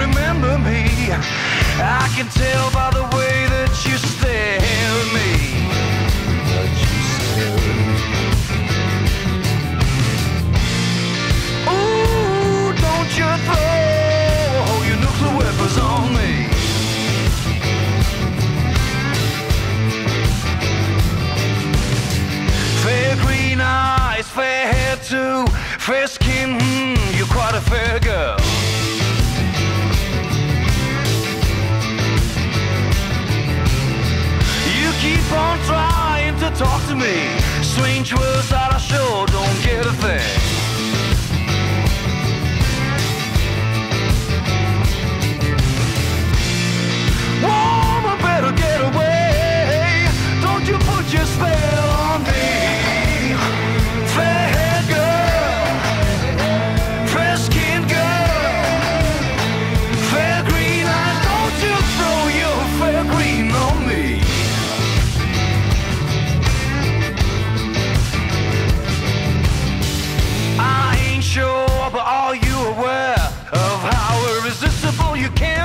remember me. I can tell by the way that you stare at me. That you stare at me. Ooh, don't you throw your nuclear weapons on me. Fair green eyes, fair hair too, fair skin, you're quite a fair girl. You keep on trying to talk to me, strange words that I sure don't get a thing. Woman, better get away, don't you put your spell on me. Fair girl, fair skin girl, fair green eyes, don't you throw your fair green on me. I ain't sure, but are you aware of how irresistible you can